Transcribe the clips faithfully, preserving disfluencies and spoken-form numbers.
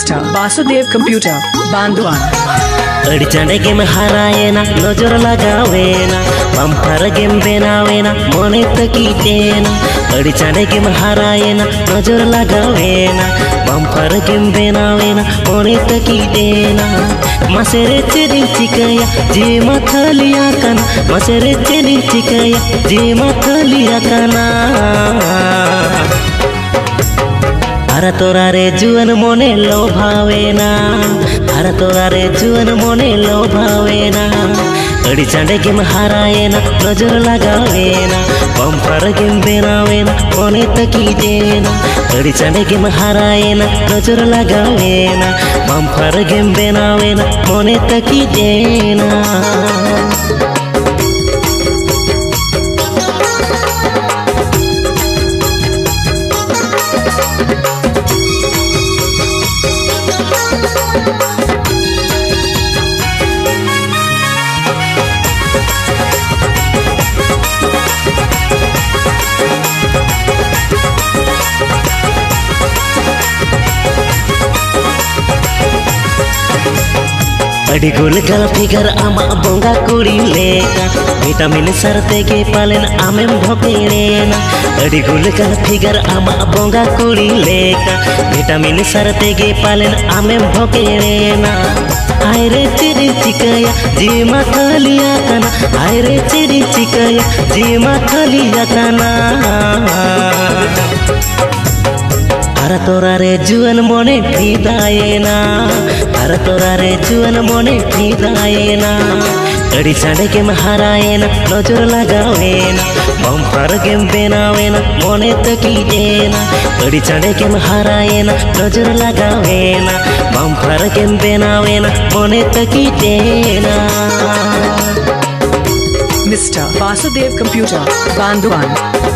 Mister Vasudev computer बांधवान अड़ी चंडे game हराएना नजर लगावेना बम्पर गेम बनावेना मोने तकीतेना अड़ी चंडे गेम हराएना नजर लगावेना बम्पर गेम बनावेना मोने तकीतेना मसेरे चेरी चिकया जी मथलिया कना मसेरे चेरी चिकया जी मथलिया कना अरे तोरा रे जुअन मोने लोभावेना अरे तोरा रे जुअन मोने लोभावेना अड़ी चंडे गेम हराएना नजर लगावेना बम्पर गेम बनावेना मोने तकीदेना अड़ी चंडे गेम हराएना नजर लगावेना बम्पर गेम बनावेना मोने तकीदेना अड़ी गुल गल फिगर आमा बोंगा कुड़ी लेका विटामिन सरते के पालन आमेम भोकेरेना अड़ी गुल गल फिगर आमा बोंगा कुड़ी लेका विटामिन सरते के पालन आमेम भोकेरेना आय रे चिरी चिकया जी मथलिया कना आय रे चिरी चिकया जी मथलिया कना अरे तोरा रे जुअन मोने फिदाएना अरे तोरा रे जुअन मोने फिदाएना अड़ी चंडे गेम हराएना नजर लगावेना बम्पर गेम बनावेना मोने तकीदेना अड़ी चंडे गेम हराएना नजर लगावेना बम्पर गेम बनावेना मोने तकीदेना मिस्टर वासुदेव कंप्यूटर बांधवान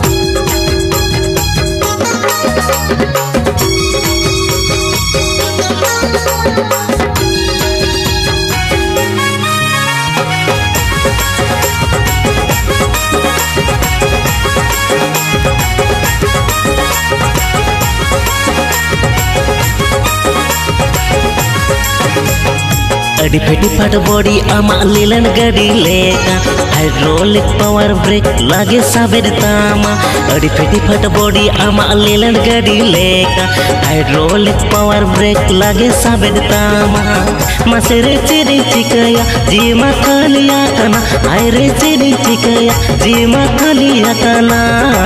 अड़ी फेटी फट बॉडी आमा लीलन गड़ी लेका हाइड्रोलिक पावर ब्रेक लागे साबेर तामा अड़ी फेटी फट बॉडी आमा लीलन गड़ी लेका हाइड्रोलिक पावर ब्रेक लागे साबेर तामा मसेरे चिरी चिकया जी मथलिया कना आय रे चिरी चिकया जी मथलिया कना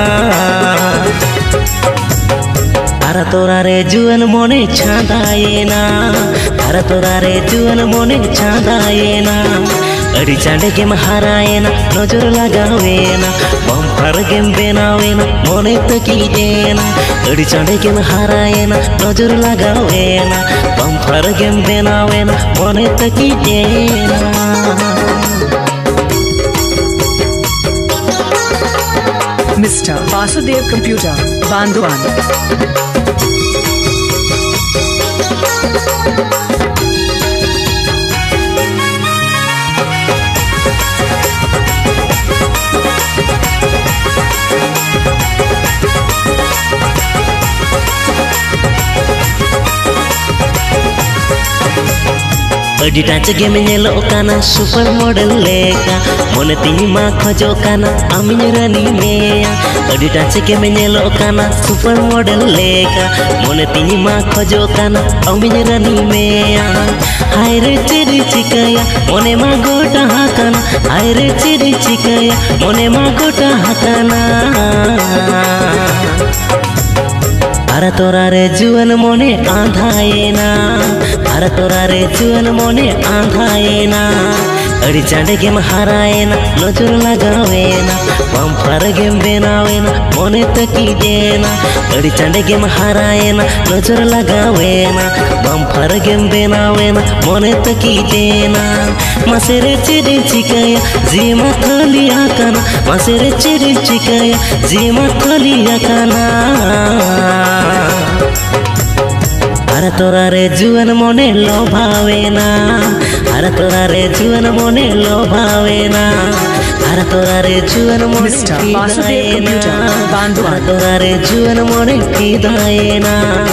अरे तोरा रे जुअन मोने छादाएना अरे तोरा रे जुअन मोने छादाएना अड़ी चंडे गेम हराएना नजर लगावेना बम्पर गेम बनावेना मोने तकीदेना अड़ी चंडे गेम हराएना नजर लगावेना बम्पर गेम बनावेना मोने तकीदेना मिस्टर वासुदेव कंप्यूटर बांधवान अड़ी डांस गेम नेलो काना सुपर मॉडल लेका मोने तिनी मा खजो काना आमिन रानी मेया अड़ी डांस गेम नेलो काना सुपर मॉडल लेका मोने तिनी मा खजो काना आमिन रानी मेया हाय रे चिरी चिकया मोने मा गोटा हाकाना हाय रे चिरी चिकया मोने मा गोटा हाकाना अरे तोरा रे जुअन मोने आंधाएना अरे तोरा रे जुअन मोने आंधाएना अड़ी चंडे गेम हराएना नजर लगावेना बम्पर गेम बनावेना मोने तकीदेना अड़ी चंडे गेम हराएना नजर लगावेना बम्पर गेम बनावेना मोने तकीदेना मसेरे चिरी चिकया जी मथलिया कना मसेरे चिरी चिकया जी मथलिया कना अरे तोरा रे जुअन मोने लोभावेना अरे तोरा रे जुअन मोने लोभावेना अरे तोरा रे जुअन मोने मिस्टर वासुदेव कंप्यूटर बांधवान तोरा रे जुअन मोने फिदाएना।